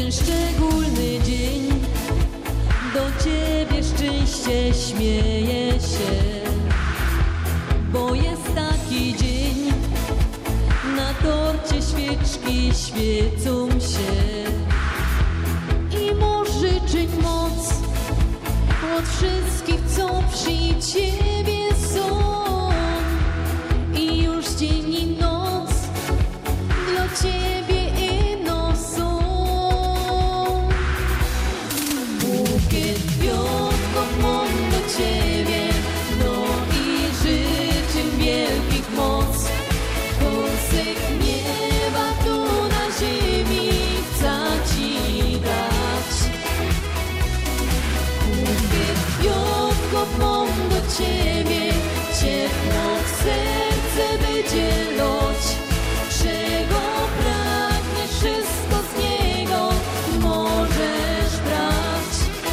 ten szczególny dzień do Ciebie szczęście śmieje się, bo jest taki dzień, na torcie świeczki świecą się i może życzyć moc od wszystkich, co przy Ciebie są. I już dzień i noc dla Ciebie ino są. Bukiet kwiatków mam do Ciebie, no i życzę wielkich moc. Kąsek nieba tu na ziemi chcę Ci dać. Bukiet kwiatków mam do Ciebie, ciepło w serce będzie loć. Czego pragniesz, wszystko z niego możesz brać.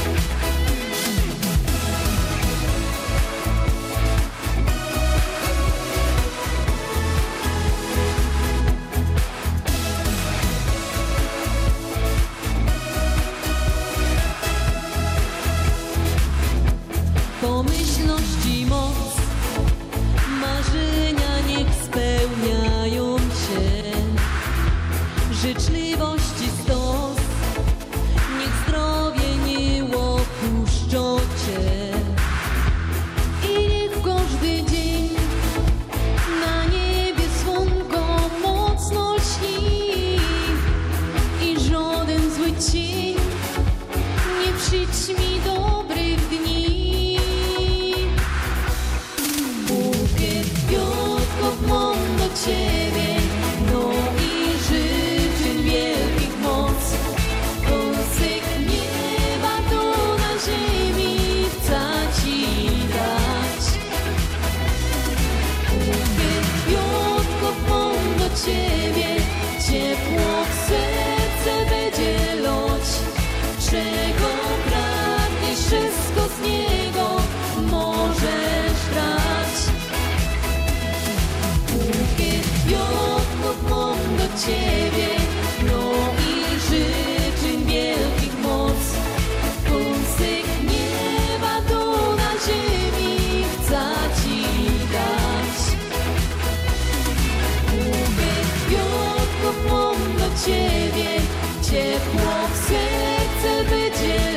Pomyślności moc, marzenia niech spełniają się. Życzliwości stos, niech zdrowie nie opuszczą Cię. I niech w każdy dzień na niebie słonko mocno śni i żaden zły cień nie przyćmi dobrych dni. Bukiet kwiatków mam do Ciebie, no i życzeń wielkich moc. Kąsek nieba tu na ziemi chcę Ci dać. Bukiet kwiatków mam do Ciebie, ciepło w serce będzie loć. Czego pragniesz, wszystko z niego możesz brać. Bukiet kwiatków mam do Ciebie, no i życzeń wielkich moc. Kąsek nieba tu na ziemi chcę Ci dać. Bukiet kwiatków mam do Ciebie, ciepło w serce będzie